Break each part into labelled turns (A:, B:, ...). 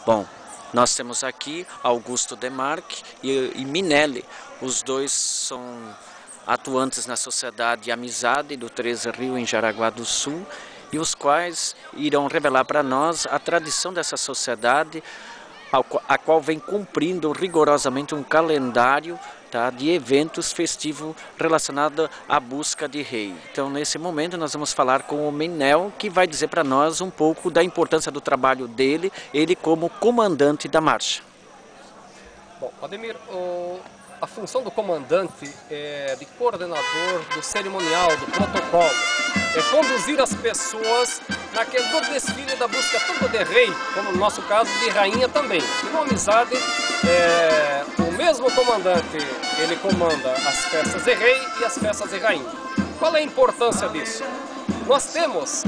A: Bom, nós temos aqui Augusto Demarque e Minelli. Os dois são atuantes na Sociedade Amizade do 13 Rio, em Jaraguá do Sul, e os quais irão revelar para nós a tradição dessa sociedade, a qual vem cumprindo rigorosamente um calendário, tá, de eventos festivos relacionados à busca de rei. Então, nesse momento, nós vamos falar com o Minel, que vai dizer para nós um pouco da importância do trabalho dele, ele como comandante da marcha.
B: Bom, Ademir, a função do comandante é de coordenador do cerimonial, do protocolo. É conduzir as pessoas no desfile da busca tanto de rei, como no nosso caso de rainha também. E no Amizade, o mesmo comandante, ele comanda as festas de rei e as festas de rainha. Qual é a importância disso? Nós temos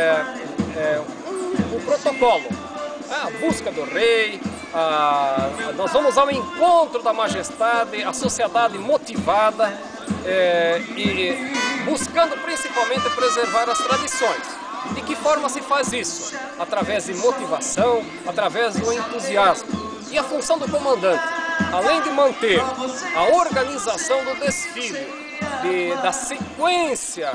B: um protocolo, a busca do rei, nós vamos ao encontro da majestade, a sociedade motivada e buscando principalmente preservar as tradições. De que forma se faz isso? Através de motivação, através do entusiasmo. E a função do comandante, além de manter a organização do desfile, da sequência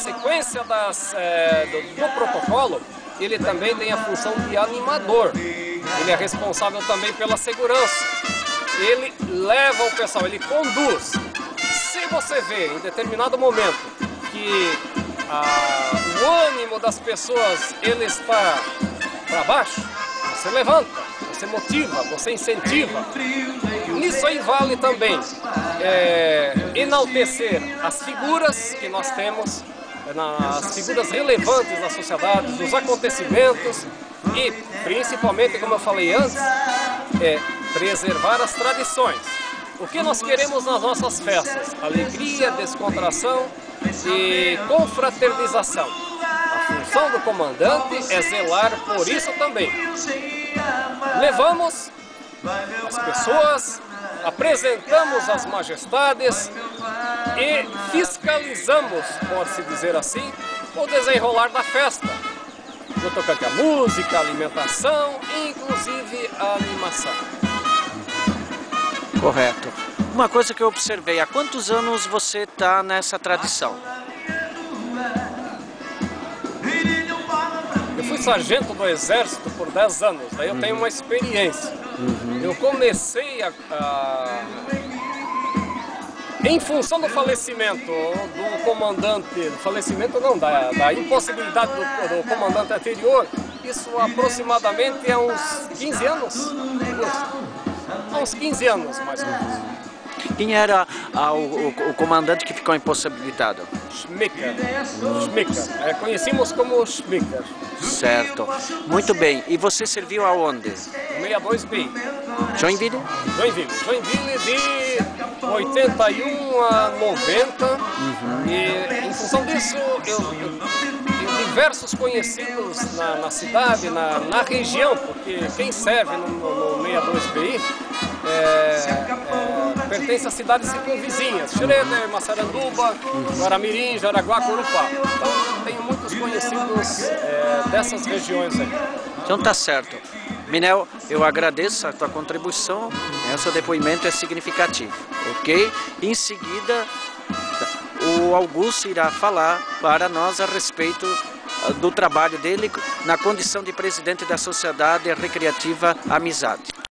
B: do protocolo, ele também tem a função de animador. Ele é responsável também pela segurança. Ele leva o pessoal, ele conduz. Se você vê em determinado momento que o ânimo das pessoas ele está para baixo, você levanta, você motiva, você incentiva. Nisso aí vale também enaltecer as figuras que nós temos, as figuras relevantes da sociedade, dos acontecimentos e, principalmente, como eu falei antes, preservar as tradições. O que nós queremos nas nossas festas? Alegria, descontração e confraternização. A função do comandante é zelar por isso também. Levamos as pessoas, apresentamos as majestades e fiscalizamos, pode-se dizer assim, o desenrolar da festa. No tocante à música, alimentação e inclusive a animação.
A: Correto. Uma coisa que eu observei, há quantos anos você está nessa tradição?
B: Eu fui sargento do Exército por 10 anos, daí eu tenho uma experiência. Eu comecei em função do falecimento do comandante, da impossibilidade do comandante anterior, isso aproximadamente há uns 15 anos. Há uns 15 anos, mais ou menos.
A: Quem era o comandante que ficou impossibilitado?
B: Schmicker. Conhecemos como Schmicker.
A: Certo. Muito bem. E você serviu aonde?
B: 62B.
A: Joinville?
B: Joinville de 81 a 90. E em função disso, eu tenho diversos conhecidos na cidade, na região, porque quem serve no 62BI pertence a cidades circunvizinhas, Schroeder, Massaranduba, Guaramirim, Jaraguá, Corupá. Então tenho muitos conhecidos dessas regiões aí.
A: Então tá certo. Minel, eu agradeço a tua contribuição, o seu depoimento é significativo, ok? Em seguida, o Augusto irá falar para nós a respeito do trabalho dele na condição de presidente da Sociedade Recreativa Amizade.